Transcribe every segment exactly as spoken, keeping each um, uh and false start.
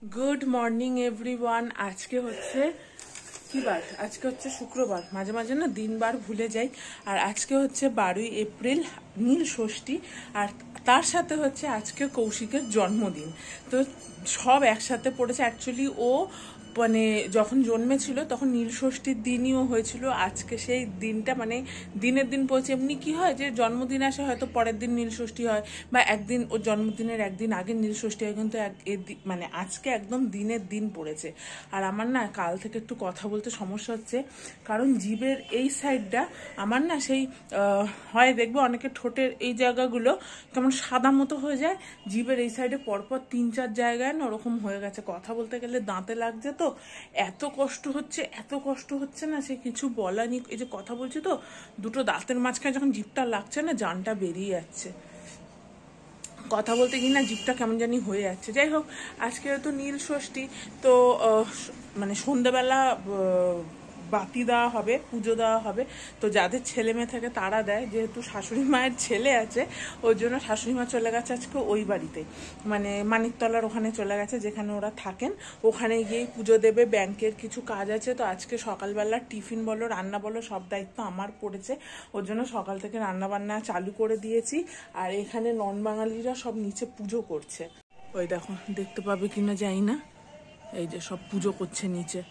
Good morning everyone. আজকে হচ্ছে কি বার? আজকে হচ্ছে শুক্রবার। মাঝে মাঝে না দিনবার ভুলে যাই। আর আজকে হচ্ছে বারোই এপ্রিল, নীল ষষ্ঠী। আর তার সাথে হচ্ছে আজকে কৌশিকের জন্মদিন। তো সব একসাথে পড়েছে। অ্যাকচুয়ালি ও মানে যখন জন্মেছিল তখন নীল ষষ্ঠীর দিনইও হয়েছিল। আজকে সেই দিনটা মানে দিনের দিন পড়েছে। এমনি কি হয় যে জন্মদিন আসে হয়তো পরের দিন নীল ষষ্ঠী হয়, বা একদিন ওর জন্মদিনের একদিন আগে নীল ষষ্ঠী হয়, কিন্তু মানে আজকে একদম দিনের দিন পড়েছে। আর আমার না কাল থেকে একটু কথা বলতে সমস্যা হচ্ছে, কারণ জিভের এই সাইডটা আমার না সেই হয় দেখবে অনেকে ঠোঁটের এই জায়গাগুলো কেমন সাদা মতো হয়ে যায়, জিভের এই সাইডে পরপর তিন চার জায়গায় না ওরকম হয়ে গেছে। কথা বলতে গেলে দাঁতে লাগছে, তো এত কষ্ট হচ্ছে এত কষ্ট হচ্ছে না সে কিছু বলা নেই। এই যে কথা বলছি তো দুটো দাঁতের মাঝখানে যখন জিভটা লাগছে না জানটা বেরিয়ে যাচ্ছে। কথা বলতে গিয়ে না জিভটা কেমন জানি হয়ে যাচ্ছে। যাই হোক, আজকে তো নীল ষষ্ঠী, তো মানে সন্ধ্যাবেলা বাতি দেওয়া হবে, পুজো দেওয়া হবে। তো যাদের ছেলে মেয়ে থাকে তারা দেয়, যেহেতু শাশুড়ি মায়ের ছেলে আছে ওর জন্য শাশুড়ি মা চলে গেছে আজকে ওই বাড়িতে, মানে মানিকতলার ওখানে চলে গেছে যেখানে ওরা থাকেন। ওখানে গিয়েই পুজো দেবে। ব্যাংকের কিছু কাজ আছে, তো আজকে সকালবেলা টিফিন বলো রান্না বলো সব দায়িত্ব আমার পড়েছে। ওর জন্য সকাল থেকে রান্না বান্না চালু করে দিয়েছি। আর এখানে নন বাঙালিরা সব নিচে পুজো করছে। ওই দেখো, দেখতে পাবে কিনা যাই না, এই যে সব পুজো করছে নিচে।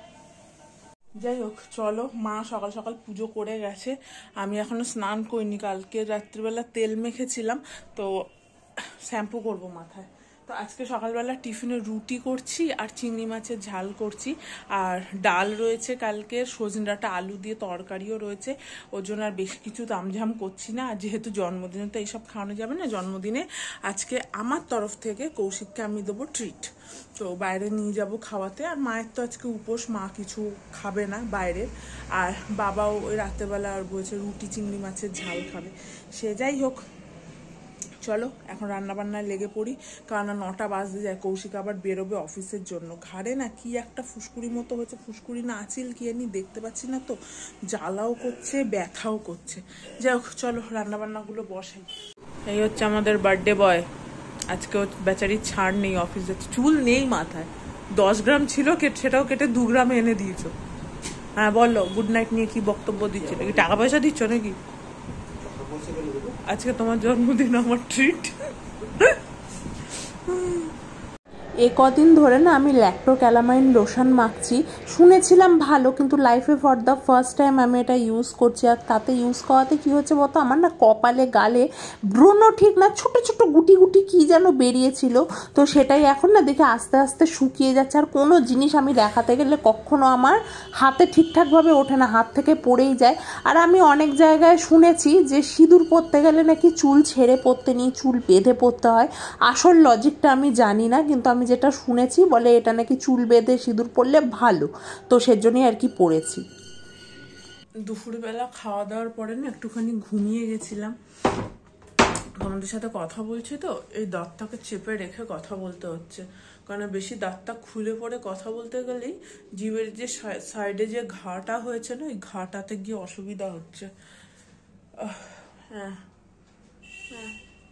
যাই হোক চলো, মা সকাল সকাল পুজো করে গেছে। আমি এখনো স্নান করিনি, কালকে রাত্রিবেলা তেল মেখেছিলাম, তো শ্যাম্পু করবো মাথায়। তো আজকে সকালবেলা টিফিনে রুটি করছি আর চিংড়ি মাছের ঝাল করছি। আর ডাল রয়েছে কালকের, সজনে ডাঁটা আলু দিয়ে তরকারিও রয়েছে। ওর জন্য আর বেশি কিছু তামঝাম করছি না। আর যেহেতু জন্মদিনে তো এইসব খাওয়ানো যাবে না, জন্মদিনে আজকে আমার তরফ থেকে কৌশিককে আমি দেবো ট্রিট। তো বাইরে নিয়ে যাব খাওয়াতে। আর মায়ের তো আজকে উপোস, মা কিছু খাবে না বাইরের। আর বাবাও ওই রাত্রেবেলা আর বলছে রুটি চিংড়ি মাছের ঝাল খাবে। সে যাই হোক, চলো এখন রান্না বান্নায় লেগে পড়ি, কারণ নটা বাজতে যায়। কৌশিক আবার বেরোবে অফিসের জন্য। ঘাড়ে না কি একটা ফুসকুড়ি মতো হচ্ছে, ফুসকুড়ি না আঁচিল কি এমনি দেখতে পাচ্ছি না, তো জ্বালাও করছে ব্যথাও করছে। যাই হোক চলো রান্না বান্নাগুলো বসাই। এই হচ্ছে আমাদের বার্থডে বয়। আজকে ও বেচারি ছাড় নেই, অফিস যাচ্ছে। চুল নেই মাথায়, দশ গ্রাম ছিল, সেটাও কেটে দু গ্রামে এনে দিয়েছো। হ্যাঁ বললো, গুড নাইট নিয়ে কি বক্তব্য দিচ্ছ নাকি? টাকা পয়সা দিচ্ছ নাকি? আজকে তোমার জন্মদিন, আমার ট্রিট। এ কদিন ধরে না আমি ল্যাক্টোক্যালামাইন লোশন মাখছি, শুনেছিলাম ভালো, কিন্তু লাইফে ফর দ্য ফার্স্ট টাইম আমি এটা ইউজ করছি। আর তাতে ইউজ করাতে কী হচ্ছে বলতো, আমার না কপালে গালে ব্রণ ঠিক না ছোটো ছোটো গুটি গুটি কী যেন বেরিয়েছিল, তো সেটাই এখন না দেখে আস্তে আস্তে শুকিয়ে যাচ্ছে। আর কোনো জিনিস আমি দেখাতে গেলে কখনো আমার হাতে ঠিকঠাকভাবে ওঠে না, হাত থেকে পড়েই যায়। আর আমি অনেক জায়গায় শুনেছি যে সিঁদুর পরতে গেলে নাকি চুল ছেড়ে পরতে নেই, চুল বেঁধে পরতে হয়। আসল লজিকটা আমি জানি না, কিন্তু আমি যেটা শুনেছি বলে এটা নাকি চুল বেঁধে সিঁদুর পরলে ভালো, তো সেজন্যই আর কি পরেছি। দুপুরবেলা খাওয়া দাওয়ার পরে না একটুখানি ঘুমিয়ে গেছিলাম। তোমাদের সাথে কথা বলছি তো এই দাঁতটাকে চেপে রেখে কথা বলতে হচ্ছে, কারণ বেশি দাঁতটা খুলে পড়ে কথা বলতে গেলেই জিভের যে সাইডে যে ঘাটা হয়েছে না, ওই ঘাটাতে গিয়ে অসুবিধা হচ্ছে। হ্যাঁ হ্যাঁ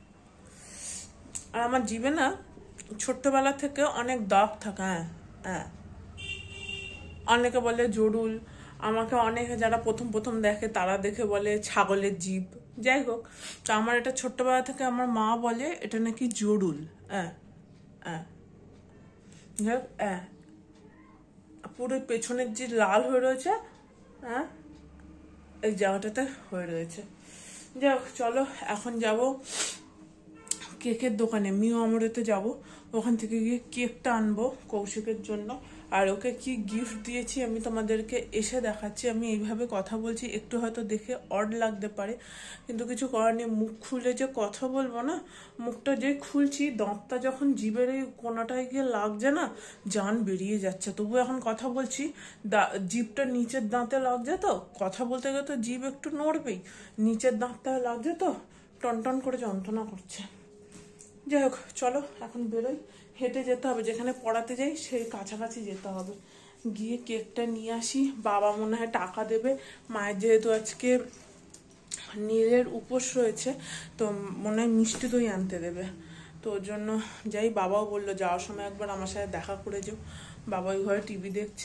আর আমার জিভে না ছোট্টবেলা থেকে অনেক দাগ থাকে। হ্যাঁ হ্যাঁ অনেকে বলে জরুল, আমাকে অনেকে যারা প্রথম প্রথম দেখে তারা দেখে বলে ছাগলের জিভ। যাই হোক, তো আমার এটা ছোট্টবেলা থেকে আমার মা বলে এটা নাকি জরুল। হ্যাঁ হ্যাঁ যাই হোক, হ্যাঁ পুরো পেছনের যে লাল হয়ে রয়েছে, হ্যাঁ এই জায়গাটাতে হয়ে রয়েছে। যাই হোক চলো এখন যাব কেকের দোকানে, মিও আমরেতে যাব, ওখান থেকে গিয়ে কেকটা আনবো কৌশিকের জন্য। আর ওকে কি গিফট দিয়েছি আমি তোমাদেরকে এসে দেখাচ্ছি। আমি এইভাবে কথা বলছি, একটু হয়তো দেখে অড লাগতে পারে, কিন্তু কিছু করার নেই। মুখ খুলে যে কথা বলবো না, মুখটা যে খুলছি দাঁতটা যখন জিভের এই কোনাটায় গিয়ে লাগছে না, জান বেরিয়ে যাচ্ছে। তবু এখন কথা বলছি, জিভটা নিচের দাঁতে লাগছে, তো কথা বলতে গেলে তো জিভ একটু নড়বেই, নিচের দাঁতটা লাগছে, তো টনটন করে যন্ত্রণা করছে। যাই হোক চলো এখন বেরোই, হেঁটে যেতে হবে, যেখানে পড়াতে যাই সেই কাছাকাছি যেতে হবে, গিয়ে কেকটা নিয়ে আসি। বাবা মনে হয় টাকা দেবে, মায়ের যেহেতু আজকে নীলের উপোস রয়েছে তো মনে হয় মিষ্টি দই আনতে দেবে। তো ওর জন্য যাই। বাবাও বললো যাওয়ার সময় একবার আমার সাথে দেখা করে যাও। বাবা ওই ঘরে টিভি দেখছে।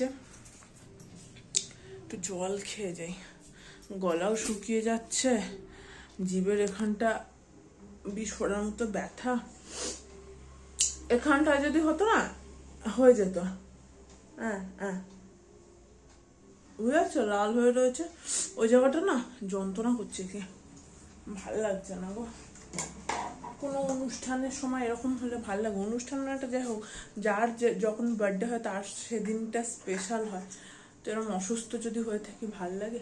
একটু জল খেয়ে যাই, গলাও শুকিয়ে যাচ্ছে, জিভের এখানটা বিস্ফোরণের মতো ব্যথা। এখানটা যদি হতো না হয়ে যেত। হ্যাঁ হ্যাঁ বুঝেছো, লাল হয়ে রয়েছে ওই জায়গাটা না, যন্ত্রণা করছে কি ভাল লাগছে না গো। কোনো অনুষ্ঠানের সময় এরকম হলে ভাল লাগে। অনুষ্ঠানটা যাই হোক, যার যে যখন বার্থডে হয় তার সেদিনটা স্পেশাল হয়। তো এরকম অসুস্থ যদি হয়ে থাকি ভাল লাগে?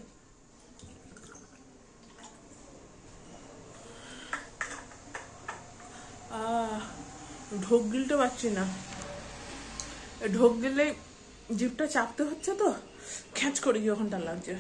আহ ঢোক গিলতে পারছি না, ঢোক গিলে জিভটা চাপতে হচ্ছে তো খ্যাঁচ করে যখনটা লাগছে।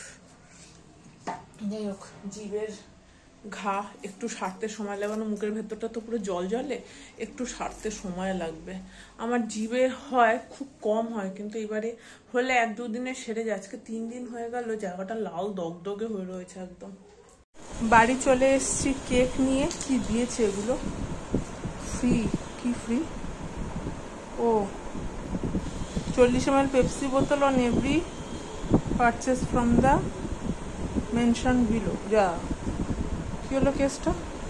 যাই হোক, জিভের ঘা একটু সারতে সময় লাগানো, মুখের ভেতরটা তো পুরো জল জলে, একটু সারতে সময় লাগবে। আমার জিভে হয় খুব কম হয়, কিন্তু এবারে হলে এক দুদিনে সেরে যায়। আজকে তিন দিন হয়ে গেল, জায়গাটা লাল দগদগে হয়ে রয়েছে একদম। বাড়ি চলে এসেছি কেক নিয়ে। কি দিয়েছে এগুলো? ফ্রি? কি ফ্রি? ও চল্লিশ এম এল পেপসি বোতল on every purchase from the mention below. যা কি হলো কেসটা?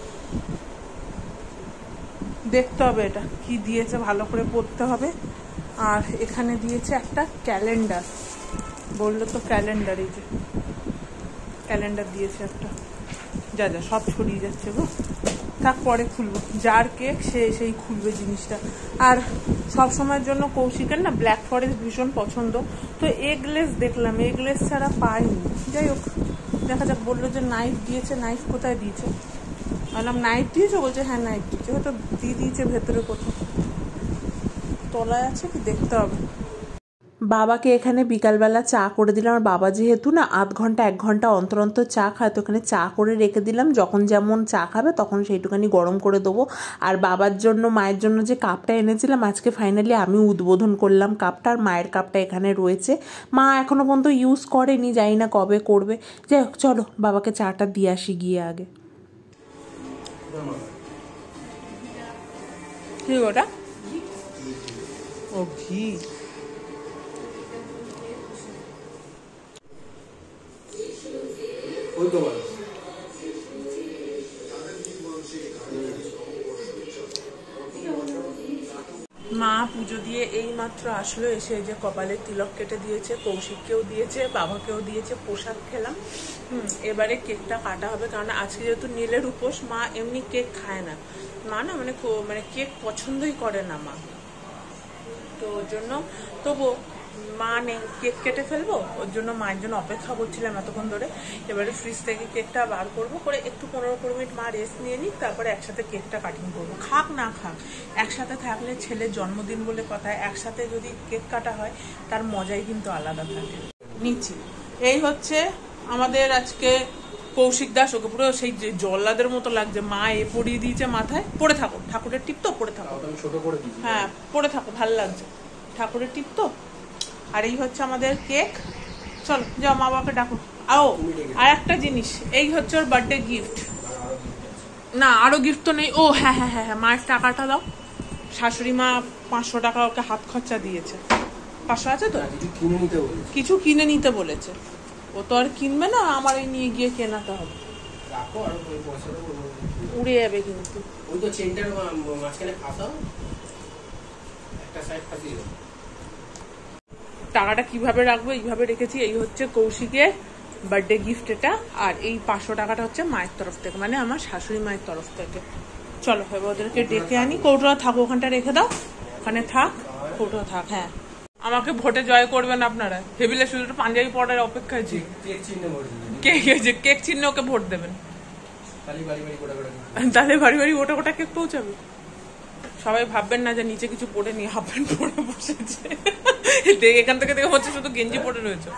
দেখতে হবে এটা কি দিয়েছে, ভালো করে পড়তে হবে। আর এখানে দিয়েছে একটা ক্যালেন্ডার, বললো তো ক্যালেন্ডার, এই যে ক্যালেন্ডার দিয়েছে একটা। যা যা সব ছড়িয়ে যাচ্ছে গো, থাক পরে খুলবো। যার কেক সে সেই খুলবে জিনিসটা। আর সব সময়ের জন্য কৌশিকের না ব্ল্যাক ফরেস্ট ভীষণ পছন্দ, তো এগলেস দেখলাম, এগলেস ছাড়া পাইনি। যাই হোক দেখা যাক। বললো যে নাইফ দিয়েছে। নাইফ কোথায় দিয়েছে? বললাম নাইফ দিয়েছে, বলছে হ্যাঁ নাইফ দিয়েছে। হয়তো দিয়ে দিয়েছে ভেতরে কোথাও, তলায় আছে কি দেখতে হবে। বাবাকে এখানে বিকালবেলা চা করে দিলাম। আর বাবা যেহেতু না আধ ঘন্টা এক ঘন্টা অন্তর অন্তর চা খায়, তো ওখানে চা করে রেখে দিলাম। যখন যেমন চা খাবে তখন সেইটুখানি গরম করে দেবো। আর বাবার জন্য মায়ের জন্য যে কাপটা এনেছিলাম আজকে ফাইনালি আমি উদ্বোধন করলাম কাপটা। আর মায়ের কাপটা এখানে রয়েছে, মা এখনো পর্যন্ত ইউজ করেনি, জানি না কবে করবে। যাই হোক চলো বাবাকে চাটা দিয়ে আসি গিয়ে আগে। কি ওটা? ও ঘি। মা পুজো দিয়ে এই মাত্র আসলো, এসে যে কপালের তিলক কেটে দিয়েছে, কৌশিককেও দিয়েছে, বাবাকেও দিয়েছে, প্রসাদ খেলাম। হুম এবারে কেকটা কাটা হবে, কারণ আজকে যেহেতু নীলের উপোস, মা এমনি কেক খায় না। মা না মানে মানে কেক পছন্দই করে না মা, তো ওর জন্য তবু মা নেই, কেক কেটে ফেলবো। ওর জন্য মায়ের জন্য অপেক্ষা করছিলাম এতক্ষণ ধরে। এবারে ফ্রিজ থেকে কেকটা বার করবো, করে একটু পনেরো কুড়ি মিনিট মা রেস্ট নিয়ে নিক, তারপরে একসাথে কেকটা কাটিং করবো। খাক না খাক, একসাথে থাকলে ছেলের জন্মদিন বলে কথা, একসাথে যদি কেক কাটা হয় তার মজাই কিন্তু আলাদা থাকে। নিচ্ছি, এই হচ্ছে আমাদের আজকে কৌশিক দাস। ওকে পুরো সেই যে জল্লাদের মতো লাগছে, মা এ পরিয়ে দিয়েছে মাথায়। পড়ে থাকো, ঠাকুরের টিপ তো, পড়ে থাকো। হ্যাঁ পড়ে থাকো, ভালো লাগছে, ঠাকুরের টিপ তো। আর এই হচ্ছে আমাদের কেক। চলো যাও মা বাবাকে ডাকো। আও আর একটা জিনিস, এই হচ্ছে ওর বার্থডে গিফট। না আরো গিফট তো নেই। ও হ্যাঁ হ্যাঁ হ্যাঁ হ্যাঁ মায়ের টাকাটা দাও। শাশুড়ি মা পাঁচশো টাকা ওকে হাত খরচা দিয়েছে। পাঁচশো আছে তো? কিছু কিনে নিতে বলেছে। ও তো আর কিনবে না, আমার এই নিয়ে গিয়ে কেনাতে হবে। উড়ে যাবে কিন্তু। ওই তো চেনটার মাঝখানে ফাঁসাও, একটা সাইড ফাঁসিয়ে দাও। টাকাটা কিভাবে রাখবো, এইভাবে রেখেছি। এই হচ্ছে কৌশিকের বার্থডে গিফট এটা। আর এই পাঁচশো টাকাটা হচ্ছে মায়ের তরফ থেকে, মানে আমার শাশুড়ি মায়ের তরফ থেকে। চলো এবার ওদেরকে ডেকে আনি। কৌটোটা থাকো, ওখানটা রেখে দাও, ওখানে থাক, কৌটো থাক। হ্যাঁ আমাকে ভোটে জয় করবেন আপনারা। হেবিলে শুধু পাঞ্জাবি পড়ার অপেক্ষায় ছিল। কেক চিহ্নে ওকে ভোট দেবেন, তাহলে বাড়ি বাড়ি ওটা ওটা কেক পৌঁছাবে। সবাই ভাববেন না যে নিচে কিছু পরে নিয়ে হাফ প্যান্ট পরে বসেছে। এখান থেকে দেখে হচ্ছে শুধু গেঞ্জি পরে রয়েছে।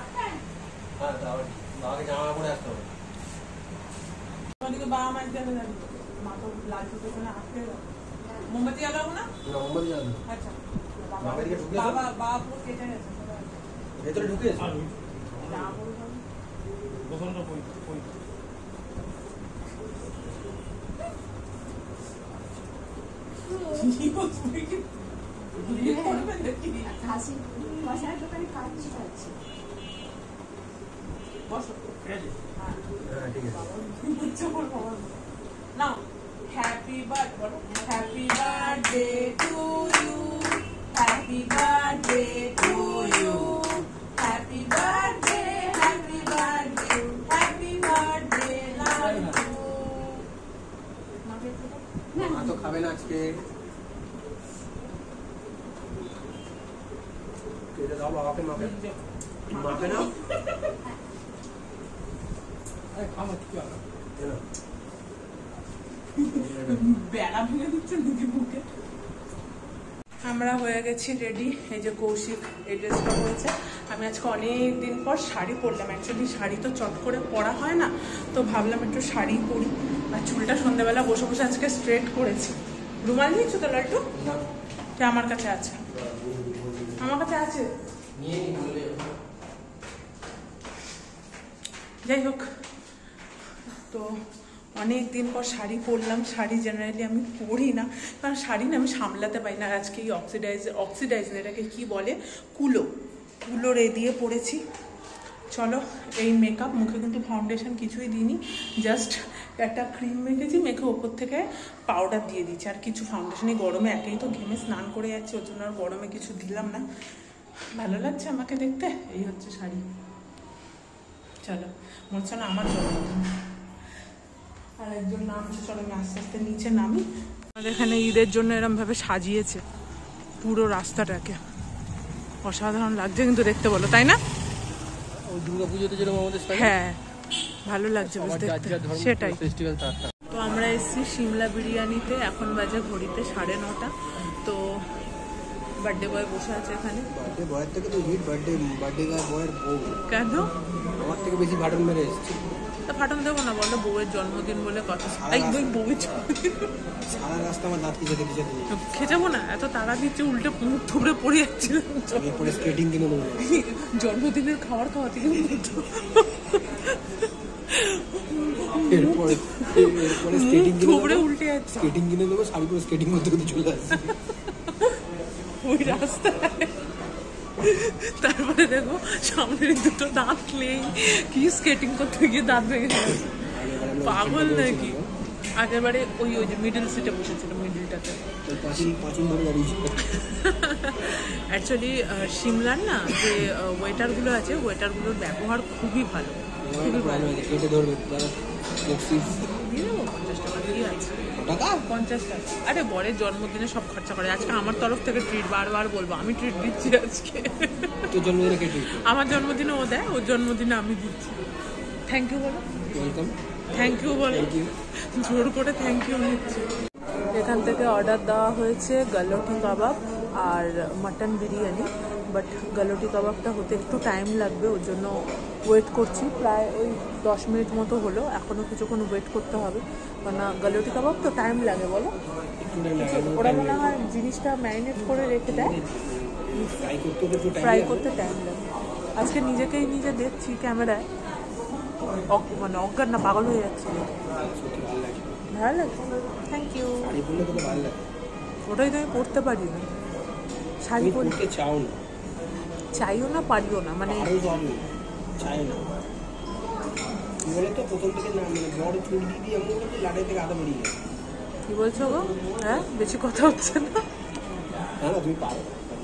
মোমবাতি জ্বালাবো না? আচ্ছা বাবা বাবা পুরো কেটে গেছে ভেতরে ঢুকে Now, happy birthday, happy birthday to you, happy birthday to you, happy birthday, happy birthday, happy birthday, love you. মা তো খাবে না আজকে। এটা দাও বাবাকে, মাকে মাকে নাও। আরে খাও কি হবে? বেড়া ভেঙে দিচ্ছে দিদি মুখে। আমরা হয়ে গেছি রেডি। এই যে কৌশিক এই ড্রেসটা হয়েছে। আমি আজকে অনেক দিন পর শাড়ি পরলাম। অ্যাকচুয়ালি শাড়ি তো চট করে পরা হয় না, তো ভাবলাম একটু শাড়ি পরি। আর চুলটা সন্ধ্যাবেলা বসে বসে আজকে স্ট্রেট করেছি। রুমাল নিয়েছো তো লাড্ডু? আমার কাছে আছে, আমার কাছে আছে। যাই হোক, তো অনেক দিন পর শাড়ি পরলাম। শাড়ি জেনারেলি আমি পরি না, কারণ শাড়ি না আমি সামলাতে পারি না। আর আজকে এই অক্সিডাইজ অক্সিডাইজ এটাকে কি বলে, কুলো কুলো রে দিয়ে পরেছি। চলো, এই মেকআপ, মুখে কিন্তু ফাউন্ডেশন কিছুই দিইনি, জাস্ট একটা ক্রিম মেখেছি, মেখে ওপর থেকে পাউডার দিয়ে দিচ্ছি। আর কিছু ফাউন্ডেশনই গরমে একেই তো ঘেমে স্নান করে যাচ্ছে, ওর জন্য আর গরমে কিছু দিলাম না। ভালো লাগছে আমাকে দেখতে। এই হচ্ছে শাড়ি। চলো, মনে হচ্ছে না আমার জন্মদিন। আর একজন নামছে, চলো আমি আস্তে আস্তে নিচে নামি। আমাদের এখানে ঈদের জন্য এরম ভাবে সাজিয়েছে পুরো রাস্তাটাকে, অসাধারণ লাগছে কিন্তু দেখতে, বলো তাই না? দুর্গাপুজোতে যেরকম আমাদের হ্যাঁ, ভালো লাগছে দেখতে, সেটাই। তো আমরা এসেছি সিমলা বিরিয়ানিতে, এখন বাজে ঘড়িতে সাড়ে নটা। তো বার্থডে বয় বসে আছে এখানে। বার্থডে বয়ের থেকে তো হিট বার্থডে বার্থডে বয়ের বউ কেন আমার থেকে বেশি ভাটন মেরে এসেছে। তা ফাটন দেবো না, বলো বউয়ের জন্মদিন বলে কথা। এই বই বউয়ের জন্মদিন, সারা রাস্তা আমার দাঁত খেতে খেতে খেজাবো না, এত তাড়া দিচ্ছে, উল্টে মুখ থুবড়ে পড়ে যাচ্ছিল। এরপরে স্কেটিং কিনে নেবো, জন্মদিনের খাবার খাওয়া থেকে এরপরে এরপরে স্কেটিং কিনে থুবড়ে উল্টে যাচ্ছে, স্কেটিং কিনে নেবো, শাড়ি পরে স্কেটিং করতে করতে চলে আসছে ওই রাস্তায়। তারপরে দেখো সামনের দুটো দাঁত নেই, কি স্কেটিং করতে গিয়ে দাঁত ভেঙে গেছে, পাগল নাকি। আগের বারে ওই ওই যে মিডল সিটে বসেছিল, মিডলটাতে। অ্যাকচুয়ালি সিমলার না যে ওয়েটারগুলো আছে, ওয়েটারগুলোর ব্যবহার খুবই ভালো, খুবই ভালো। পঞ্চাশ টাকা কি আছে, পঞ্চাশ টাকা। আরে বরের জন্মদিনে সব খরচা করে। আজকে আমার তরফ থেকে ট্রিট, বারবার বলবো আমি ট্রিট দিচ্ছি আজকে। আমার জন্মদিনে ও দেয়, ওর জন্মদিনে আমি দিচ্ছি। থ্যাংক ইউ বলো, থ্যাংক ইউ বলো, জোর করে থ্যাংক ইউ নিচ্ছি। এখান থেকে অর্ডার দেওয়া হয়েছে গালোটি কাবাব আর মাটন বিরিয়ানি, বাট গালোটি কাবাবটা হতে একটু টাইম লাগবে, ওর জন্য ওয়েট করছি। প্রায় ওই দশ মিনিট মতো হলো, এখনও কিছুক্ষণ ওয়েট করতে হবে, কারণ গালোটি কাবাব তো টাইম লাগে বলো। ওরা মনে হয় জিনিসটা ম্যারিনেট করে রেখে দেয়, ফ্রাই করতে টাইম লাগে। আজকে নিজেকেই নিজে দেখছি ক্যামেরায়, মানে অজ্ঞান না পাগল হয়ে যাচ্ছে। ভালো লাগছে, থ্যাংক ইউ। ওটাই তো আমি পড়তে পারি না, শাড়ি পরতে চাও না, চাইও না, পারিও না, মানে চাই না। কি বলতো, প্রথম থেকে না মানে বড় চুল দিয়ে এমন করে লাড়াই থেকে আদা বেরিয়ে যায়। কি বলছো গো? হ্যাঁ, বেশি কথা হচ্ছে না। না না, তুমি পারো।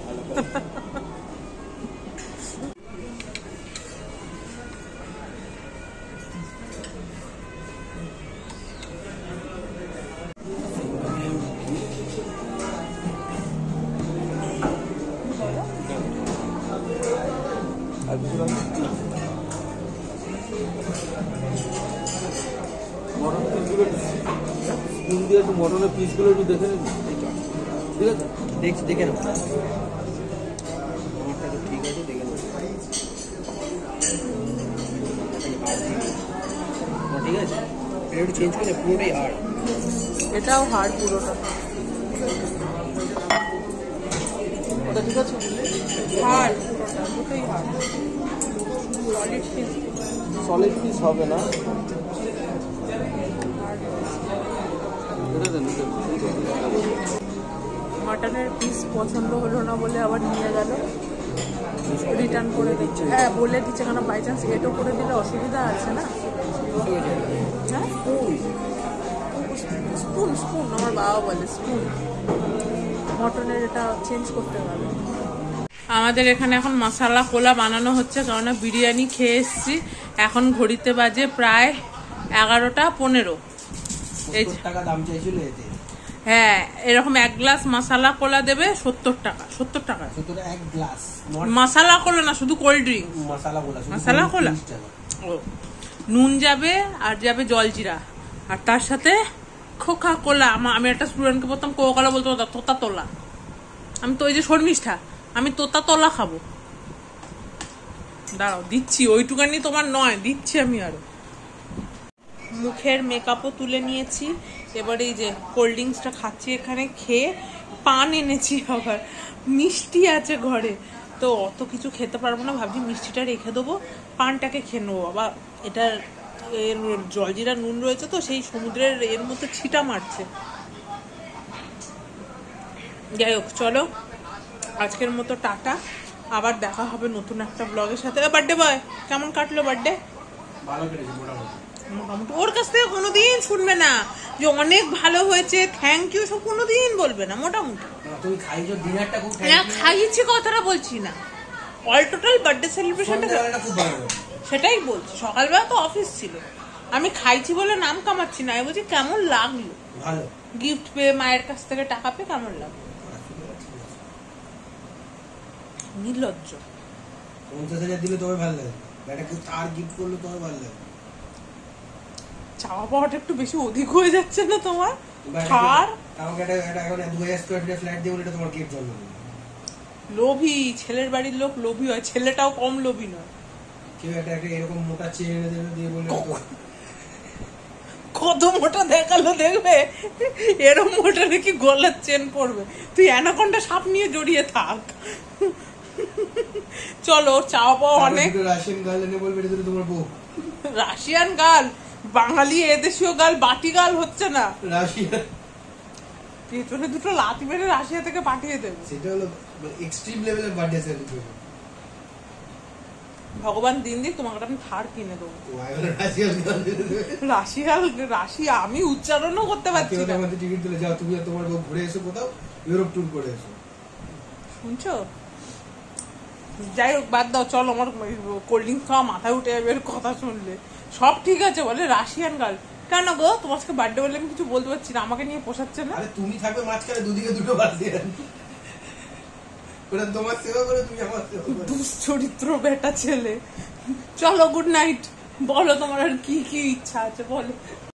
মটনের পিসগুলো একটু দেখে নিন, ঠিক আছে? দেখছি, দেখে নাও, আমারটা তো ঠিক আছে, দেখে নাও। ঠিক আছে, এটা একটু চেঞ্জ করে, পুরোটাই হার্ড। এটাও হার্ড পুরোটা। ওটা ঠিক আছে, হার্ড পুরোটা, দুটোই hard. Solid piece, solid piece হবে না। এটা দেন, মাটনের পিস পছন্দ হলো না বলে আবার নিয়ে গেল, রিটার্ন করে দিচ্ছে। হ্যাঁ বলে দিচ্ছে, কেন বাই চান্স এটো করে দিলে অসুবিধা আছে না। হ্যাঁ স্পুন স্পুন আমার বাবা বলে স্পুন, মটনের এটা চেঞ্জ করতে হবে। আমাদের এখানে এখন মশালা কোলা বানানো হচ্ছে, কারণ বিরিয়ানি খেয়ে এসছি। এখন ঘড়িতে বাজে প্রায় এগারোটা পনেরো। এই টাকা দাম চাইছিল এতে। হ্যাঁ এরকম এক গ্লাস মশালা কোলা দেবে সত্তর টাকা। সত্তর টাকা এক গ্লাস মশালা কোলা না, শুধু কোল্ড ড্রিঙ্ক। মশালা কোলা মশালা কোলা ও নুন যাবে আর যাবে জলজিরা, আর তার সাথে কোকা কোলা। আমি একটা স্টুডেন্টকে বলতাম কোকা কোলা বলতে বলতাম তোতা তোলা। আমি তো ওই যে শর্মিষ্ঠা, আমি তোতা তোলা খাবো। দাঁড়াও দিচ্ছি, ওইটুকানি তোমার নয়, দিচ্ছি আমি আরো। মুখের মেকআপও তুলে নিয়েছি, এবার এই যে কোল্ড ড্রিঙ্কসটা খাচ্ছি। এখানে খেয়ে পান এনেছি, আবার মিষ্টি আছে ঘরে, তো অত কিছু খেতে পারবো না, ভাবছি মিষ্টিটা রেখে দেবো, পানটাকে খেয়ে নেবো। আবার এটার এর জলজিরা নুন রয়েছে তো, সেই সমুদ্রের এর মধ্যে ছিটা মারছে। যাই হোক চলো আজকের মতো টাটা, আবার দেখা হবে নতুন একটা ব্লগের সাথে। বার্থডে বয় কেমন কাটলো বার্থডে? ভালো কেটেছে মোটামুটি। মোটামুটি ওর কাছ থেকে কোনোদিন শুনবে না যে অনেক ভালো হয়েছে থ্যাংক ইউ, সব কোনোদিন বলবে না। মোটামুটি তুমি খাইছো ডিনারটা খুব না, খাইয়েছি কথাটা বলছি না, অল টোটাল বার্থডে সেলিব্রেশনটা খুব ভালো, সেটাই বলছি। সকালবেলা তো অফিস ছিল, আমি খাইছি বলে নাম কামাচ্ছি না, আমি বলছি কেমন লাগলো, ভালো গিফট পেয়ে মায়ের কাছ থেকে টাকা পেয়ে কেমন লাগলো। নির্লজ্জ। পঞ্চাশ হাজার দিলে তোমার ভালো লাগে, ব্যাটাকে তার গিফট করলে তোমার ভালো লাগে। চাওয়া পাওয়াটা একটু বেশি অধিক হয়ে যাচ্ছে না তোমার? কার আমাকে একটা একটা এখন দু হাজার স্কোয়ার ফিটের ফ্ল্যাট দিয়ে বলে এটা তোমার গিফট জন্ম দিল। লোভী ছেলের বাড়ির লোক লোভী হয়, ছেলেটাও কম লোভী নয়। কেউ একটা একটা এরকম মোটা চেন এনে দেবে দিয়ে বলে কত মোটা দেখালো দেখবে, এরকম মোটা নাকি গলার চেন পড়বে। তুই অ্যানাকন্ডা সাপ নিয়ে জড়িয়ে থাক। চলো চাওয়া পাওয়া অনেক। রাশিয়ান গার্ল এনে বলবে এটা তোমার বউ। রাশিয়ান গার্ল, বাঙালি এদেশীয় গার্ল, বাটি গার্ল হচ্ছে না। রাশিয়ান পেছনে দুটো লাথি মেরে রাশিয়া থেকে পাঠিয়ে দেবে। সেটা হলো এক্সট্রিম লেভেলের বার্থডে সেলিব্রেশন। ভগবান দিন দিন তোমাকে আমি থার কিনে দেবো। রাশিয়ান রাশিয়া আমি উচ্চারণও করতে পারছি না। টিকিট দিলে যাও তুমি তোমার বউ ঘুরে এসো, কোথাও ইউরোপ ট্যুর করে এসো। শুনছো? যাই হোক বাদ দাও, চলো আমার কোল্ড ড্রিঙ্কস খাওয়া মাথায় উঠে যাবে কথা শুনলে। সব ঠিক আছে বলে রাশিয়ান গার্ল কেন গো? তোমার সাথে বার্থডে বলে আমি কিছু বলতে পারছি না, আমাকে নিয়ে পোষাচ্ছে না। আরে তুমি থাকবে মাঝখানে, দুদিকে দুটো রাশিয়ান, ওরা তোমার সেবা করে তুমি আমার সেবা করো। দুশ্চরিত্র বেটা ছেলে। চলো গুড নাইট, বলো তোমার আর কি কি ইচ্ছা আছে বলো।